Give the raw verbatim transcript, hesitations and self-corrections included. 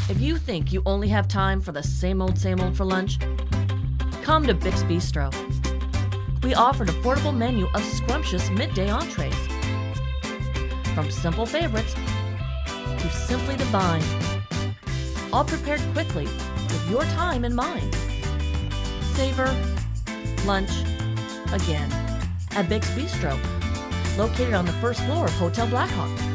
If you think you only have time for the same old, same old for lunch, come to Bix Bistro. We offer an affordable menu of scrumptious midday entrees. From simple favorites to simply divine, all prepared quickly with your time in mind. Savor lunch again at Bix Bistro, located on the first floor of Hotel Blackhawk.